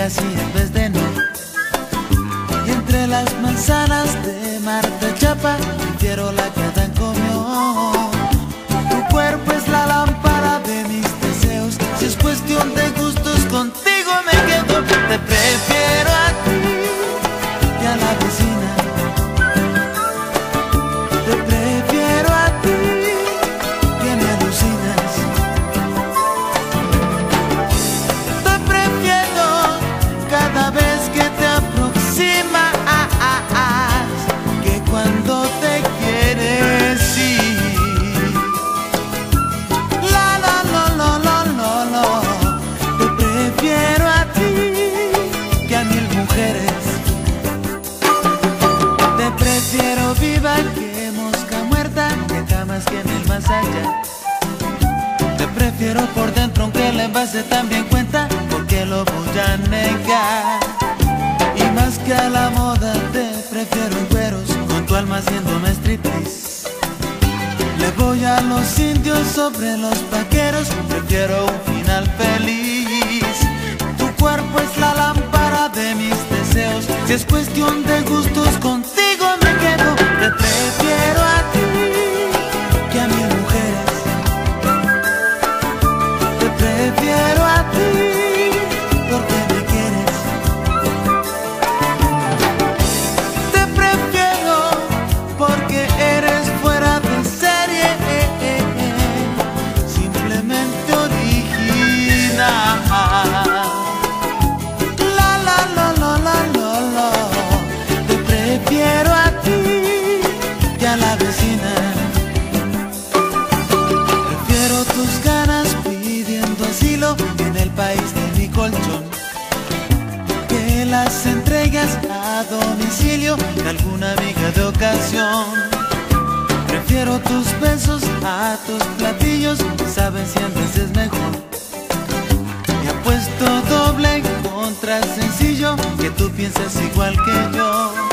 digas sí en vez de no. Y entre las manzanas de Marta Chapa prefiero la que Adán comió. Tu cuerpo es la lámpara de mis deseos. Si es cuestión de gustos, contigo me quedo. Te prefiero a ti y a la vecina. Te prefiero a ti que me alucinas. Te prefiero cada vez que te aproximas, que cuando te quieres ir. La la la la la la la. Te prefiero a ti que a 1000 mujeres. Te prefiero viva que mosca muerta, que jamás que 1000 más allá. Te prefiero por dentro aunque el envase también cuenta, porque lo voy a negar. Y más que a la moda te prefiero en cueros, con tu alma haciéndome striptease. Le voy a los indios sobre los vaqueros, prefiero un final feliz. Tu cuerpo es la lámpara de mis deseos. Si es cuestión de gustos, contigo me quedo. Te prefiero a ti que a 1000 mujeres. Te prefiero a ti porque me quieres. Te prefiero porque eres fuera de serie, simplemente original. La la la la la la la. Te prefiero a ti que a la vecina. Prefiero tus ganas pidiendo asilo en el país de mi colchón, que las entregas a domicilio de alguna amiga de ocasión. Prefiero tus besos a tus platillos, saben 100 veces mejor. Y apuesto doble contra sencillo que tú piensas igual que yo.